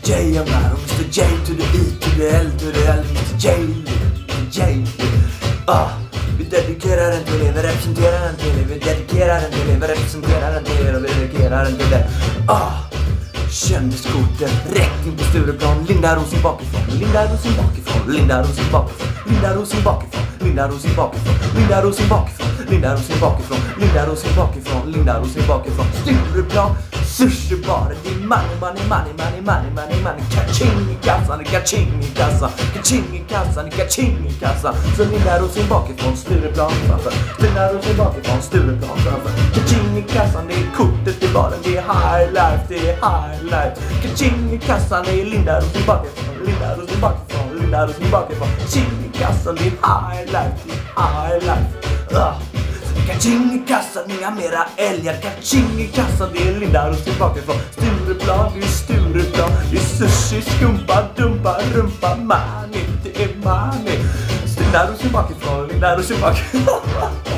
J, I'm out of Mr. J to the E to the L to the L, Mr. J. Vi dedikerar den till er, vi representerar den till er, vi dedikerar den till er, vi representerar den till er och vi dedikerar den till er. Kändiskorten rätt in på Stureplan. Linda Rosin bakifrån, Linda Rosin bakifrån, Linda Rosin bakifrån, Linda Rosin bakifrån, Linda Rosin bakifrån, Linda Rosin bakifrån, Linda Rosin bakifrån, Linda Rosin bakifrån, Linda Rosin bakifrån. Stureplan, sushibaren, det är money. Kaching i kassan, kaching i kassan, kaching i kassan, kaching i kassan. Så Linda Rosin bakifrån, Stureplan framför, Linda Rosin bakifrån, Stureplan framför. Kaching i kassan, det är kortet i baren, det är high life, det är high life. Kaching i kassan, det är Linda Rosin bakifrån, Linda Rosin bakifrån, Linda Rosin bakifrån. Kaching i kassan, det är high life, det är high life. Kaching i kassan, inga mera älgar. Kaching i kassan, det är Linda Rosin bakifrån. Stureplan, det är Stureplan. Det är sushi, skumpa, dumpa, rumpa, money. Det är money. Linda Rosin bakifrån, Linda Rosin bakifrån.